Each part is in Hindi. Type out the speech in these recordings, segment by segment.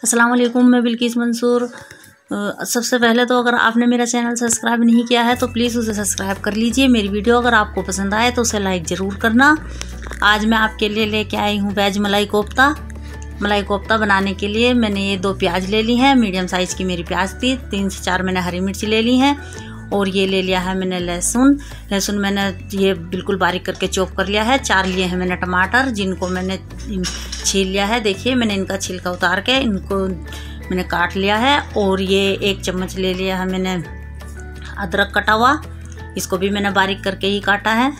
अस्सलाम वालेकुम, मैं बिल्किस मंसूर। सबसे पहले तो अगर आपने मेरा चैनल सब्सक्राइब नहीं किया है तो प्लीज़ उसे सब्सक्राइब कर लीजिए। मेरी वीडियो अगर आपको पसंद आए तो उसे लाइक ज़रूर करना। आज मैं आपके लिए लेके आई हूँ वेज मलाई कोफ्ता। मलाई कोफ्ता बनाने के लिए मैंने ये 2 प्याज ले ली हैं। मीडियम साइज़ की मेरी प्याज थी। 3 से 4 मैंने हरी मिर्ची ले ली हैं और ये ले लिया है मैंने लहसुन मैंने ये बिल्कुल बारीक करके चॉप कर लिया है। 4 लिए हैं मैंने टमाटर, जिनको मैंने छील लिया है। देखिए मैंने इनका छिलका उतार के इनको मैंने काट लिया है। और ये 1 चम्मच ले लिया है मैंने अदरक कटा हुआ, इसको भी मैंने बारीक करके ही काटा है।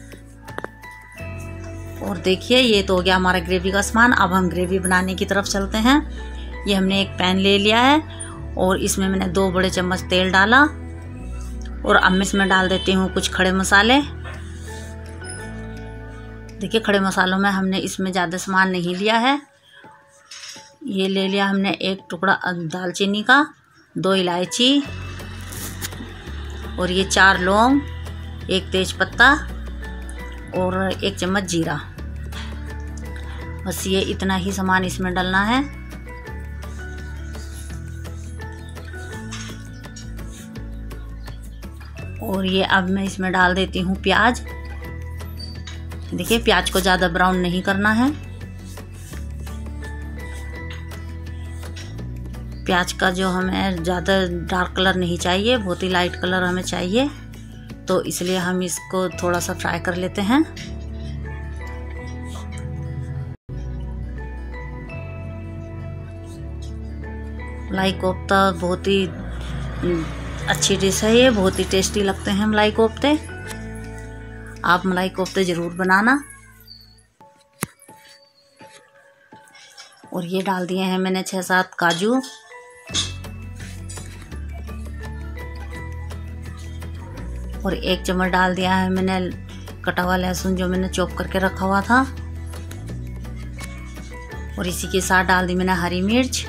और देखिए ये तो हो गया हमारा ग्रेवी का सामान। अब हम ग्रेवी बनाने की तरफ चलते हैं। ये हमने एक पैन ले लिया है और इसमें मैंने 2 बड़े चम्मच तेल डाला और अब मैं इसमें डाल देती हूँ कुछ खड़े मसाले। देखिए खड़े मसालों में हमने इसमें ज़्यादा सामान नहीं लिया है। ये ले लिया हमने 1 टुकड़ा दालचीनी का, 2 इलायची और ये 4 लौंग, 1 तेज पत्ता और 1 चम्मच जीरा। बस ये इतना ही सामान इसमें डालना है। और ये अब मैं इसमें डाल देती हूँ प्याज। देखिए प्याज को ज़्यादा ब्राउन नहीं करना है। प्याज का जो हमें ज़्यादा डार्क कलर नहीं चाहिए, बहुत ही लाइट कलर हमें चाहिए, तो इसलिए हम इसको थोड़ा सा फ्राई कर लेते हैं। मलाई कोफ्ता बहुत ही अच्छी डिश है, ये बहुत ही टेस्टी लगते हैं मलाई कोफ्ते। आप मलाई कोफ्ते ज़रूर बनाना। और ये डाल दिए हैं मैंने 6-7 काजू और 1 चम्मच डाल दिया है मैंने कटा हुआ लहसुन जो मैंने चॉप करके रखा हुआ था। और इसी के साथ डाल दी मैंने हरी मिर्च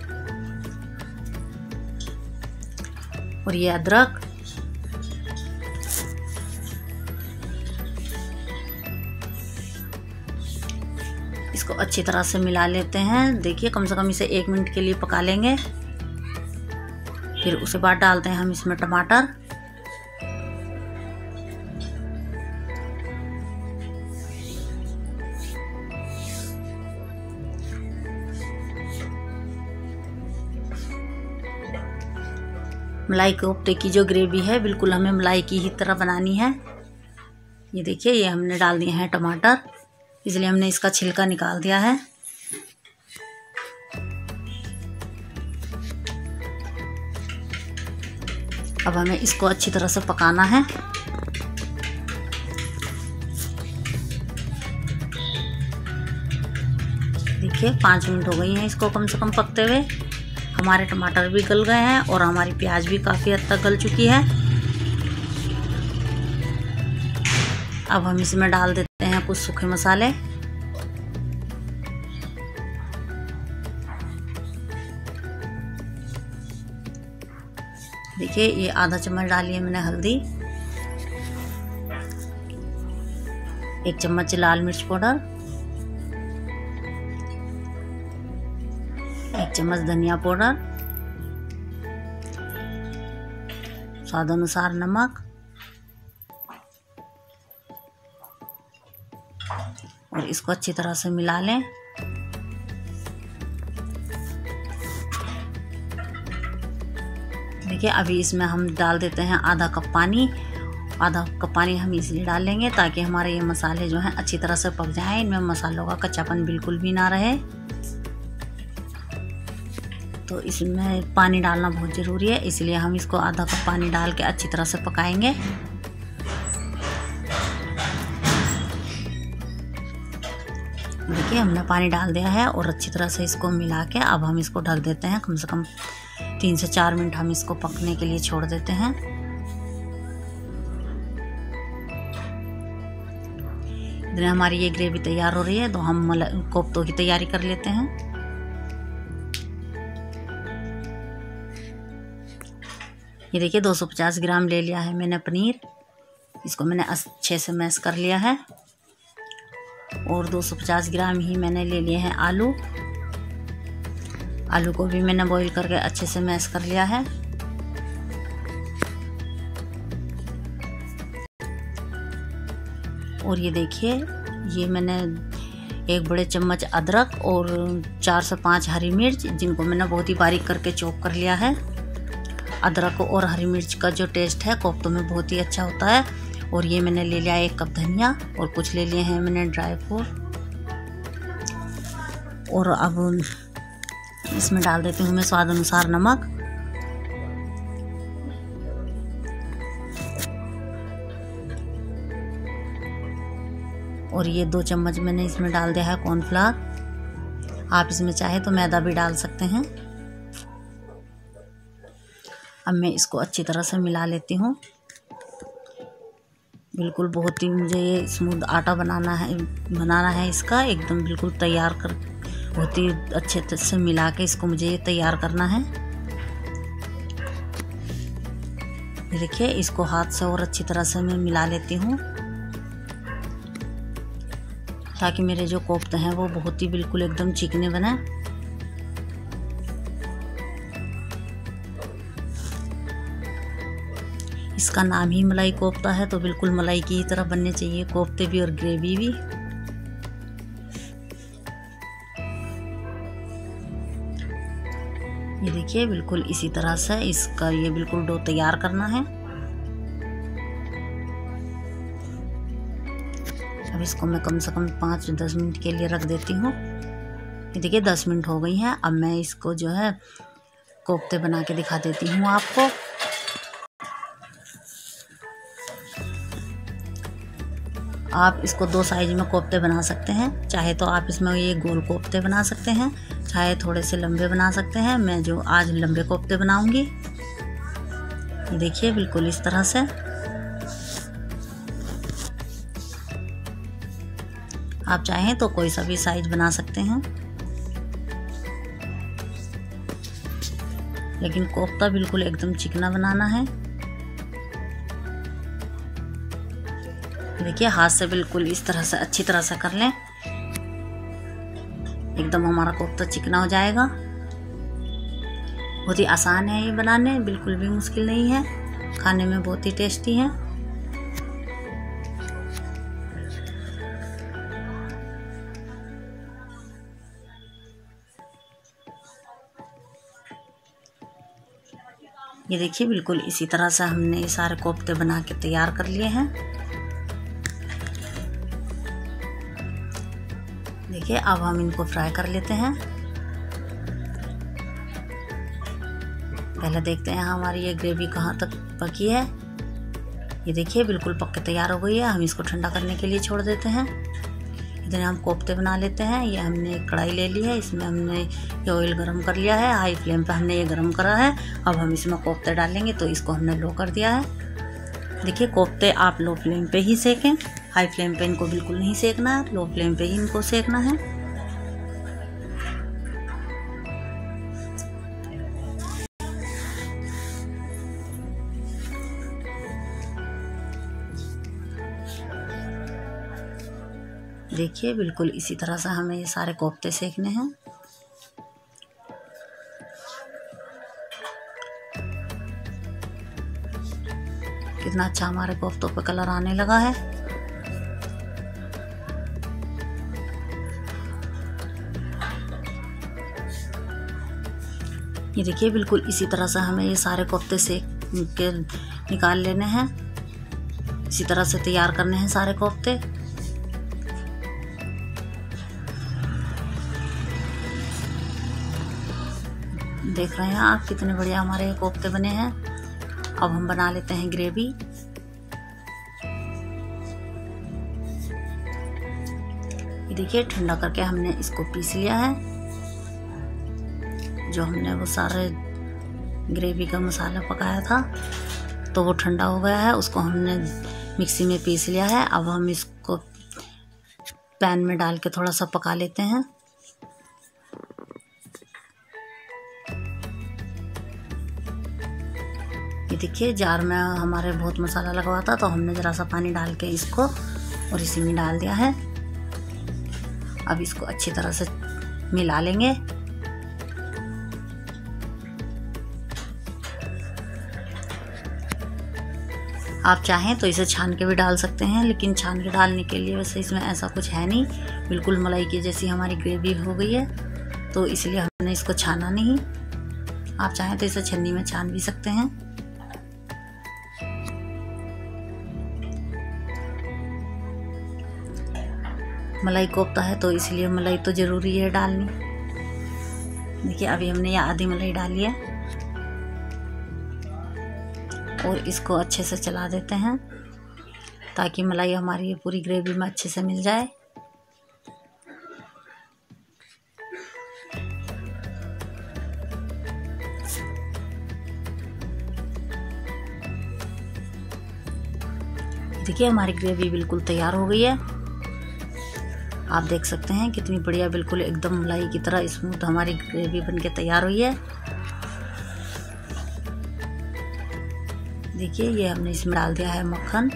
और ये अदरक। इसको अच्छी तरह से मिला लेते हैं। देखिए कम से कम इसे 1 मिनट के लिए पका लेंगे। फिर उसके बाद डालते हैं हम इसमें टमाटर। मलाई कोफ्ते की जो ग्रेवी है बिल्कुल हमें मलाई की ही तरह बनानी है। ये देखिए ये हमने डाल दिए हैं टमाटर, इसलिए हमने इसका छिलका निकाल दिया है। अब हमें इसको अच्छी तरह से पकाना है। देखिए 5 मिनट हो गई हैं इसको कम से कम पकते हुए। हमारे टमाटर भी गल गए हैं और हमारी प्याज भी काफ़ी हद तक गल चुकी है। अब हम इसमें डाल देते हैं कुछ सूखे मसाले। देखिए ये आधा चम्मच डाली है मैंने हल्दी, 1 चम्मच लाल मिर्च पाउडर, 1 चम्मच धनिया पाउडर, स्वाद अनुसार नमक और इसको अच्छी तरह से मिला लें। देखिए अभी इसमें हम डाल देते हैं आधा कप पानी। आधा कप पानी हम इसलिए डाल लेंगे ताकि हमारे ये मसाले जो हैं अच्छी तरह से पक जाएं, इनमें मसालों का कच्चापन बिल्कुल भी ना रहे। तो इसमें पानी डालना बहुत ज़रूरी है, इसलिए हम इसको आधा कप पानी डाल के अच्छी तरह से पकाएंगे। देखिए हमने पानी डाल दिया है और अच्छी तरह से इसको मिला के अब हम इसको ढक देते हैं। कम से कम 3 से 4 मिनट हम इसको पकने के लिए छोड़ देते हैं। इधर हमारी ये ग्रेवी तैयार हो रही है तो हम कोफ्तों की तैयारी कर लेते हैं। ये देखिए 250 ग्राम ले लिया है मैंने पनीर, इसको मैंने अच्छे से मैश कर लिया है। और 250 ग्राम ही मैंने ले लिए हैं आलू। आलू को भी मैंने बॉईल करके अच्छे से मैश कर लिया है। और ये देखिए, ये मैंने 1 बड़े चम्मच अदरक और 4 से 5 हरी मिर्च, जिनको मैंने बहुत ही बारीक करके चॉप कर लिया है। अदरक और हरी मिर्च का जो टेस्ट है कोफ्तों में बहुत ही अच्छा होता है। और ये मैंने ले लिया 1 कप धनिया और कुछ ले लिए हैं मैंने ड्राई फ्रूट। और अब इसमें डाल देती हूँ मैं स्वाद अनुसार नमक। और ये 2 चम्मच मैंने इसमें डाल दिया है कॉर्नफ्लावर। आप इसमें चाहे तो मैदा भी डाल सकते हैं। अब मैं इसको अच्छी तरह से मिला लेती हूँ। बिल्कुल बहुत ही मुझे ये स्मूथ आटा बनाना है इसका, एकदम बिल्कुल तैयार कर, बहुत ही अच्छे से मिला के इसको मुझे ये तैयार करना है। ये देखिए, इसको हाथ से और अच्छी तरह से मैं मिला लेती हूँ, ताकि मेरे जो कोफ्ते हैं वो बहुत ही बिल्कुल एकदम चिकने बने। इसका नाम ही मलाई कोफ्ता है, तो बिल्कुल मलाई की ही तरह बनने चाहिए कोफ्ते भी और ग्रेवी भी। ये देखिए, बिल्कुल इसी तरह से इसका ये बिल्कुल डो तैयार करना है। अब इसको मैं कम से कम 5 से 10 मिनट के लिए रख देती हूँ। ये देखिए 10 मिनट हो गई हैं। अब मैं इसको जो है कोफ्ते बना के दिखा देती हूँ आपको। आप इसको 2 साइज में कोफ्ते बना सकते हैं। चाहे तो आप इसमें ये गोल कोफ्ते बना सकते हैं, चाहे थोड़े से लंबे बना सकते हैं। मैं जो आज लंबे कोफ्ते बनाऊंगी। ये देखिए, बिल्कुल इस तरह से आप चाहें तो कोई सा भी साइज बना सकते हैं, लेकिन कोफ्ता बिल्कुल एकदम चिकना बनाना है। देखिए, हाथ से बिल्कुल इस तरह से अच्छी तरह से कर लें, एकदम हमारा कोफ्ता चिकना हो जाएगा। बहुत ही आसान है ये बनाने, बिल्कुल भी मुश्किल नहीं है, खाने में बहुत ही टेस्टी है। ये देखिए, बिल्कुल इसी तरह से हमने ये सारे कोफ्ते बना के तैयार कर लिए हैं। देखिए, अब हम इनको फ्राई कर लेते हैं। पहले देखते हैं हमारी ये ग्रेवी कहाँ तक पकी है। ये देखिए, बिल्कुल पक के तैयार हो गई है। हम इसको ठंडा करने के लिए छोड़ देते हैं। इधर हम कोफ्ते बना लेते हैं। ये हमने एक कढ़ाई ले ली है, इसमें हमने ये ऑयल गरम कर लिया है। हाई फ्लेम पे हमने ये गरम करा है। अब हम इसमें कोफ्ते डालेंगे, तो इसको हमने लो कर दिया है। देखिए, कोफ्ते आप लो फ्लेम पे ही सेकें, हाई फ्लेम पे इनको बिल्कुल नहीं सेकना है, लो फ्लेम पे ही इनको सेकना है। देखिए, बिल्कुल इसी तरह से हमें ये सारे कोफ्ते सेकने हैं। कितना अच्छा हमारे कोफ्तों पे कलर आने लगा है। ये देखिए, बिल्कुल इसी तरह से हमें ये सारे कोफ्ते सेक के निकाल लेने हैं। इसी तरह से तैयार करने हैं सारे कोफ्ते। देख रहे हैं आप कितने बढ़िया हमारे कोफ्ते बने हैं। अब हम बना लेते हैं ग्रेवी। ये देखिए, ठंडा करके हमने इसको पीस लिया है। जो हमने वो सारे ग्रेवी का मसाला पकाया था, तो वो ठंडा हो गया है, उसको हमने मिक्सी में पीस लिया है। अब हम इसको पैन में डाल के थोड़ा सा पका लेते हैं। ये देखिए, जार में हमारे बहुत मसाला लगा हुआ था, तो हमने ज़रा सा पानी डाल के इसको और इसी में डाल दिया है। अब इसको अच्छी तरह से मिला लेंगे। आप चाहें तो इसे छान के भी डाल सकते हैं, लेकिन छान के डालने के लिए वैसे इसमें ऐसा कुछ है नहीं, बिल्कुल मलाई की जैसी हमारी ग्रेवी हो गई है, तो इसलिए हमने इसको छाना नहीं। आप चाहें तो इसे छन्नी में छान भी सकते हैं। मलाई कोफ्ता है तो इसलिए मलाई तो ज़रूरी है डालनी। देखिए अभी हमने ये आधी मलाई डाली है और इसको अच्छे से चला देते हैं ताकि मलाई हमारी पूरी ग्रेवी में अच्छे से मिल जाए। देखिए हमारी ग्रेवी बिल्कुल तैयार हो गई है। आप देख सकते हैं कितनी बढ़िया, बिल्कुल एकदम मलाई की तरह स्मूथ हमारी ग्रेवी बनके तैयार हुई है। देखिए ये हमने इसमें डाल दिया है मक्खन।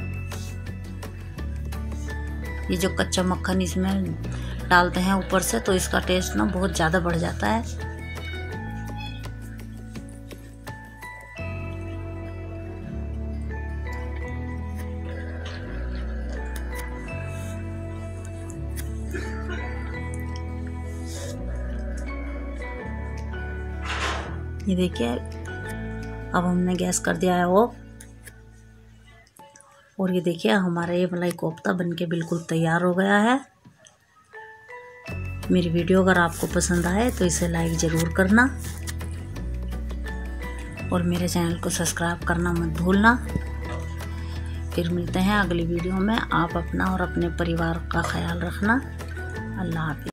ये जो कच्चा मक्खन इसमें डालते हैं ऊपर से तो इसका टेस्ट ना बहुत ज़्यादा बढ़ जाता है। ये देखिए अब हमने गैस कर दिया है ऑफ, और ये देखिए हमारा ये मलाई कोफ्ता बनके बिल्कुल तैयार हो गया है। मेरी वीडियो अगर आपको पसंद आए तो इसे लाइक ज़रूर करना और मेरे चैनल को सब्सक्राइब करना मत भूलना। फिर मिलते हैं अगली वीडियो में। आप अपना और अपने परिवार का ख्याल रखना। अल्लाह हाफिज़।